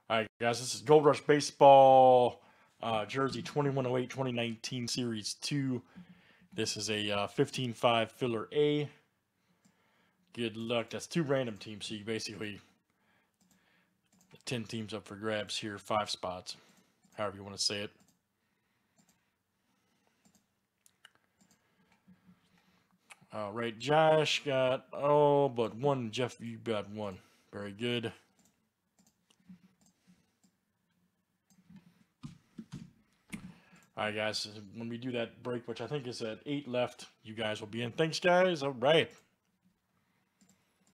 All right, guys, this is Gold Rush Baseball Jersey 2108 2019 Series 2. This is a 15-5 filler A. Good luck. That's 2 random teams, so you basically 10 teams up for grabs here, 5 spots, however you want to say it. All right, Josh got but 1. Jeff, you got 1. Very good. All right, guys, when we do that break, which I think is at 8 left, you guys will be in. Thanks, guys. All right.